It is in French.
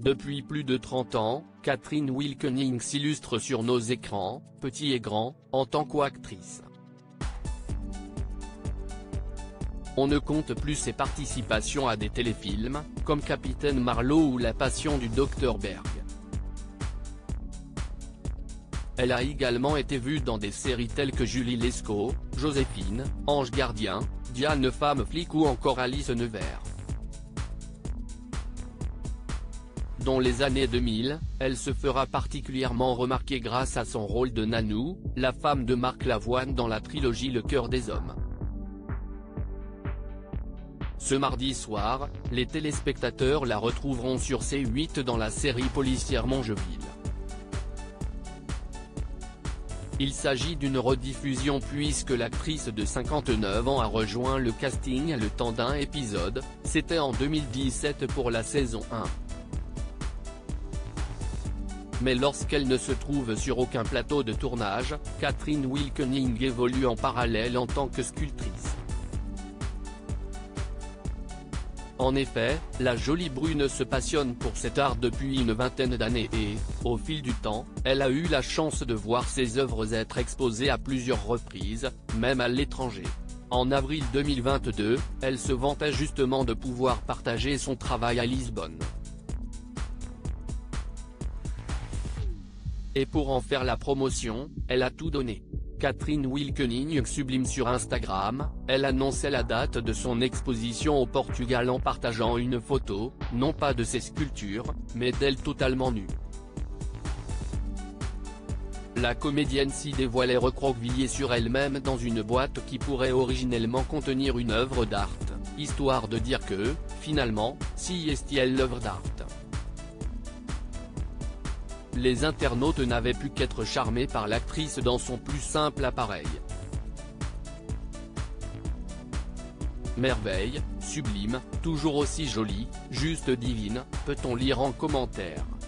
Depuis plus de 30 ans, Catherine Wilkening s'illustre sur nos écrans, petits et grands, en tant qu'actrice. On ne compte plus ses participations à des téléfilms, comme Capitaine Marlowe ou La Passion du Dr Berg. Elle a également été vue dans des séries telles que Julie Lescaut, Joséphine, Ange Gardien, Diane femme flic ou encore Alice Nevers. Dans les années 2000, elle se fera particulièrement remarquer grâce à son rôle de Nanou, la femme de Marc Lavoine dans la trilogie Le cœur des hommes. Ce mardi soir, les téléspectateurs la retrouveront sur C8 dans la série policière Mongeville. Il s'agit d'une rediffusion puisque l'actrice de 59 ans a rejoint le casting le temps d'un épisode, c'était en 2017 pour la saison 1. Mais lorsqu'elle ne se trouve sur aucun plateau de tournage, Catherine Wilkening évolue en parallèle en tant que sculptrice. En effet, la jolie brune se passionne pour cet art depuis une vingtaine d'années et, au fil du temps, elle a eu la chance de voir ses œuvres être exposées à plusieurs reprises, même à l'étranger. En avril 2022, elle se vantait justement de pouvoir partager son travail à Lisbonne. Et pour en faire la promotion, elle a tout donné. Catherine Wilkening sublime sur Instagram, elle annonçait la date de son exposition au Portugal en partageant une photo, non pas de ses sculptures, mais d'elle totalement nue. La comédienne s'y dévoilait recroquevillée sur elle-même dans une boîte qui pourrait originellement contenir une œuvre d'art, histoire de dire que, finalement, si est-elle l'œuvre d'art. Les internautes n'avaient pu qu'être charmés par l'actrice dans son plus simple appareil. Merveille, sublime, toujours aussi jolie, juste divine, peut-on lire en commentaire.